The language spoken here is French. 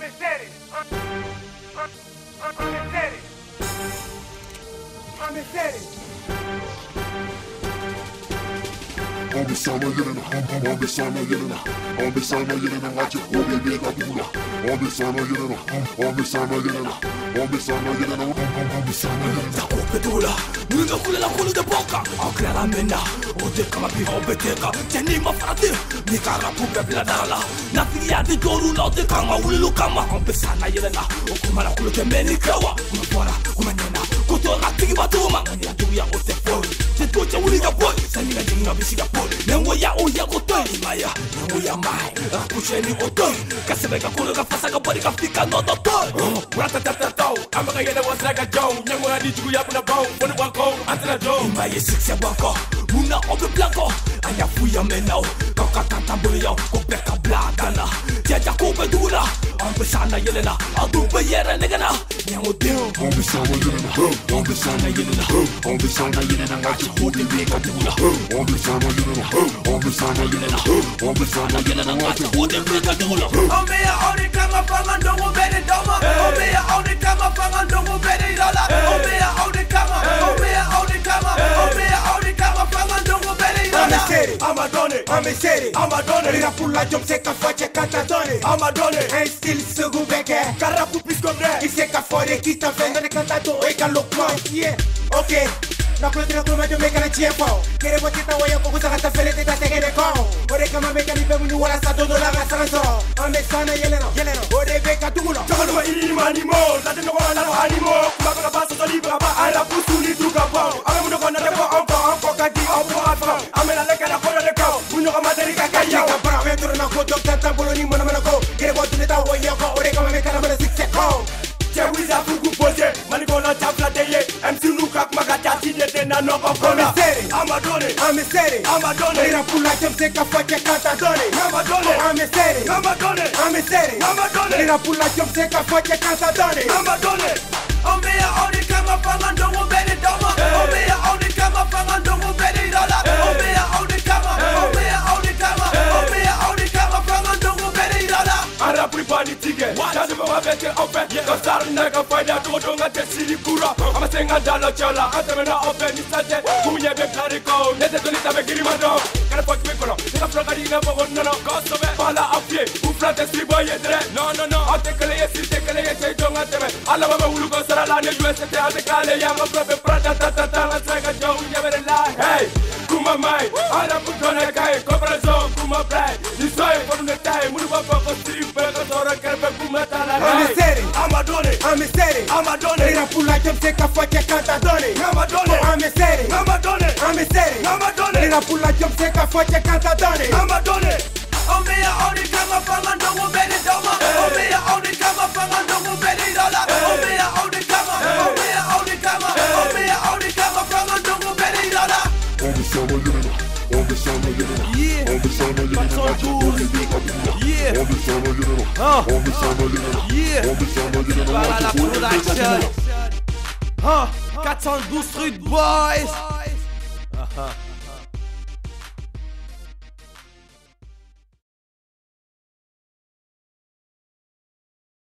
sana yerine, abi sana yerine, abi sana yerine aç o bebeğe kadula. Abi sana yerine, abi sana yerine, abi sana yerine, abi sana yerine. Ta kopedula, nunca kule la kule de boca. Ancora la mena, o de kama pivo beteka. Teni ma frate, mi cara pupe bladala. Na fiya de doru na de kama ulu kama. Abi sana yerine, o kuma la kule ke meni kawa. Kuma fora, kuma nena, koto na tigi batuma. Ni atuya o te foi. Te tocha uli ga boy, sani ga jinga bisiga boy. Nengo ya o ya kotoy, maya, nengo ya mai. Akusheni kotoy, kasebeka kule ga fasa ga bari ga fika no dotoy. Ratatatatau, amaga yele wasaga jow. Nyango ya dijugu ya puna bow, wonu wako, antena jow. Maye sixia wako, muna obe blanco. Aya fuya menao, kaka tata boyo, kopeka blagana. Jaja kope dura, ambe sana yelena, adupe yere negana. Nyango dio, abi sana yerine, abi sana yerine, abi sana yerine aç o bebeğe kadula. Abi sana yerine, abi sana yerine, abi sana yerine aç o bebeğe kadula. Ome ya ori kama fanga ndongo bere doma. Ome ya ori kama fanga ndongo bere dola. Ome ya ori kama, ome ya ori kama, ome ya ori kama fanga ndongo bere dola. Amadone, Rira pulla jom se ka face cantatore. Amadone, Ein stil sugu beke. Carapu piscombre. I se ka fore kita vendere cantato e ka lokman. Yeah, okay. Na kulotira kuma jo meka na chiefo. Kere botita waya ko kusa kata fele teta tegere ko. Ore kama meka ni pemu ni wala sa todo la ga sanso. Ame sana yeleno. Ore beka tugulo. Chakalo ini manimo, la tena wala la animo. Kubaka basa to libra ba ala pusuli tuka bo. Ame muno kona lepo onko kadi onko afro. Ame la leka la kona leko. Muno kama derika kaya. Ka para venturo na ko doctor tambolo ni mona ko. Kere botita waya ko. Ore kama meka na mona six ko. Wiza fugu pose, manigola tabla deye. MC Nukak magata tide tena no okona. Amadone, Rira pulla jom se ka face cantatore. Amadone, Rira pulla jom se ka face cantatore. Ome ya ori kama fanga ndongo bere doma. Ome ya ori kama fanga ndongo bere dola. Ome ya ori kama, ome ya ori kama, ome ya ori kama fanga ndongo bere dola. Ara pripani tige, jadi bawa bete open. Kasar naga faida dodo ngate sili kura. Ama senga dalo chola, ate mena open isate. Kumunye be clariko, nete donita be girimado. Kana fuck me kono, neta progari na bogo no gosobe. Pala apye, uflate stribo yedre. No, ate kale yesi te kale yesi donga teme. Ala baba ulu go sara la ne UST ate kale ya ma probe prata tata la sega jo yebere la. Hey, kuma mai, ara putone kai, kobra zo kuma play. Ni soy por un detalle, mulu baba ko strip be tora kerbe kuma tala. Amadone, Rira pulla jom se ka face cantatore. Amadone, Rira pulla jom se ka face cantatore. Amadone, Ome ya ori kama fanga ndongo bere doma. Ome ya ori kama fanga ndongo bere dola. Ome ya ori kama, ome ya ori kama, ome ya ori kama fanga ndongo bere dola. Abi sana yerine, abi sana yerine, abi sana yerine aç o bebeğe kadula. Abi sana yerine, abi sana yerine, abi sana yerine Voilà la aç o bebeğe production. kadula. 412 Street Boys.